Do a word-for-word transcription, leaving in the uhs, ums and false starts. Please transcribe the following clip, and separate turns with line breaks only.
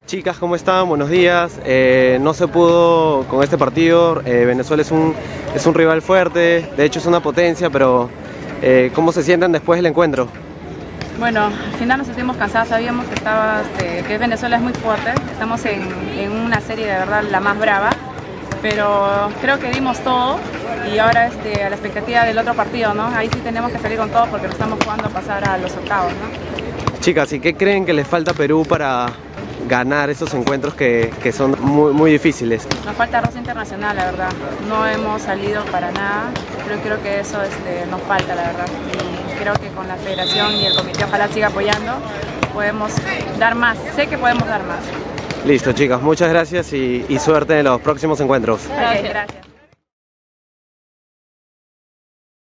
Chicas, ¿cómo están? Buenos días. Eh, no se pudo con este partido. Eh, Venezuela es un, es un rival fuerte, de hecho es una potencia, pero eh, ¿cómo se sienten después del encuentro?
Bueno, al final nos sentimos cansados, sabíamos que, estaba, este, que Venezuela es muy fuerte, estamos en, en una serie de verdad la más brava, pero creo que dimos todo y ahora este, a la expectativa del otro partido, ¿no? Ahí sí tenemos que salir con todo porque nos estamos jugando a pasar a los octavos, ¿no?
Chicas, ¿y qué creen que les falta a Perú para ganar esos encuentros que, que son muy, muy difíciles?
Nos falta roce internacional, la verdad. No hemos salido para nada, pero creo que eso este, nos falta, la verdad. Y creo que con la federación y el comité ojalá siga apoyando, podemos dar más. Sé que podemos dar más.
Listo, chicas, muchas gracias y, y suerte en los próximos encuentros.
Okay, gracias.